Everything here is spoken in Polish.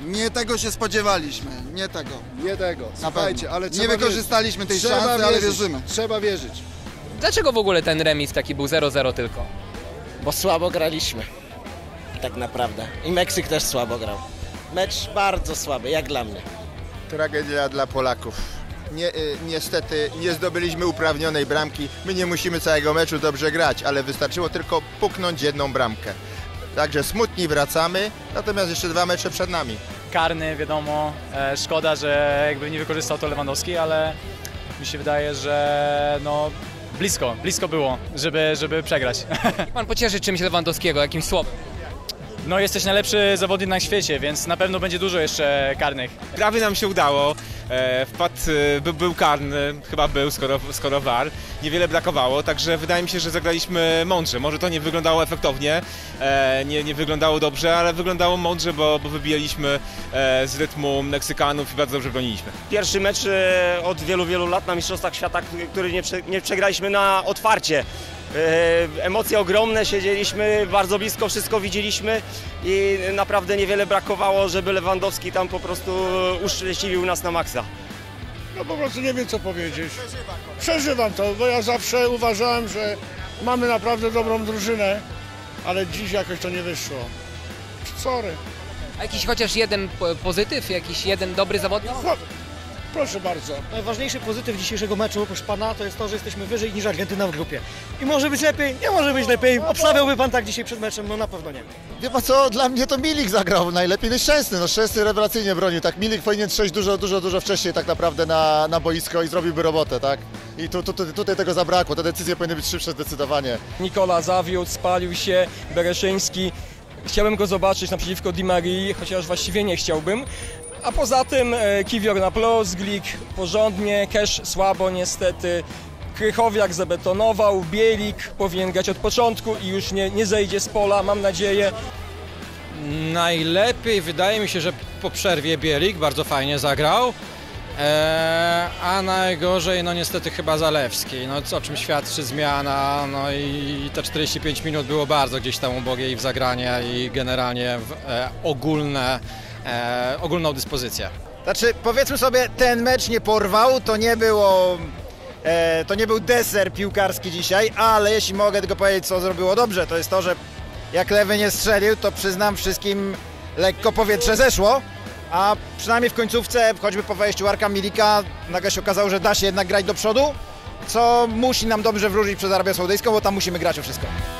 Nie tego się spodziewaliśmy, nie tego. Nie tego, słuchajcie, ale nie wykorzystaliśmy tej szansy, ale wierzymy. Trzeba wierzyć. Dlaczego w ogóle ten remis taki był 0-0 tylko? Bo słabo graliśmy, tak naprawdę. I Meksyk też słabo grał. Mecz bardzo słaby, jak dla mnie. Tragedia dla Polaków. Niestety nie zdobyliśmy uprawnionej bramki. My nie musimy całego meczu dobrze grać, ale wystarczyło tylko puknąć jedną bramkę. Także smutni wracamy, natomiast jeszcze 2 mecze przed nami. Karny, wiadomo, szkoda, że jakby nie wykorzystał to Lewandowski, ale mi się wydaje, że no blisko było, żeby przegrać. Jak pan pocieszy czymś Lewandowskiego, jakimś słowem? No jesteś najlepszy zawodnik na świecie, więc na pewno będzie dużo jeszcze karnych. Prawie nam się udało, był karny, chyba był, skoro VAR, niewiele brakowało, także wydaje mi się, że zagraliśmy mądrze. Może to nie wyglądało efektownie, nie wyglądało dobrze, ale wyglądało mądrze, bo wybijaliśmy z rytmu Meksykanów i bardzo dobrze broniliśmy. Pierwszy mecz od wielu lat na Mistrzostwach Świata, który nie przegraliśmy na otwarcie. Emocje ogromne, siedzieliśmy bardzo blisko, wszystko widzieliśmy i naprawdę niewiele brakowało, żeby Lewandowski tam po prostu uszczęśliwił nas na maksa. No po prostu nie wiem co powiedzieć. Przeżywam to, bo ja zawsze uważałem, że mamy naprawdę dobrą drużynę, ale dziś jakoś to nie wyszło. Sorry. A jakiś chociaż jeden pozytyw, jakiś jeden dobry zawodnik? Proszę bardzo. Najważniejszy pozytyw dzisiejszego meczu, proszę pana, to jest to, że jesteśmy wyżej niż Argentyna w grupie. I może być lepiej, nie może być lepiej. Obstawiałby pan tak dzisiaj przed meczem? No na pewno nie. Wie pan co, dla mnie to Milik zagrał najlepiej niż Szczęsny. No Szczęsny rewelacyjnie bronił, tak. Milik powinien przejść dużo wcześniej tak naprawdę na boisko i zrobiłby robotę, tak. I tutaj tego zabrakło, te decyzje powinny być szybsze zdecydowanie. Nikola zawiódł, spalił się, Bereszyński. Chciałem go zobaczyć naprzeciwko Di Marii, chociaż właściwie nie chciałbym. A poza tym Kiwior na plus, Glik porządnie, Kesz słabo niestety, Krychowiak zabetonował, Bielik powinien grać od początku i już nie zejdzie z pola, mam nadzieję. Najlepiej wydaje mi się, że po przerwie Bielik bardzo fajnie zagrał, a najgorzej no niestety chyba Zalewski, no o czym świadczy zmiana, no i te 45 minut było bardzo gdzieś tam ubogie i w zagranie i generalnie w ogólną dyspozycję. Znaczy, powiedzmy sobie, ten mecz nie porwał, to nie był deser piłkarski dzisiaj, ale jeśli mogę tylko powiedzieć, co zrobiło dobrze, to jest to, że jak Lewy nie strzelił, to przyznam wszystkim lekko powietrze zeszło, a przynajmniej w końcówce, choćby po wejściu Arka Milika, nagle się okazało, że da się jednak grać do przodu, co musi nam dobrze wróżyć przed Arabią Saudyjską, bo tam musimy grać o wszystko.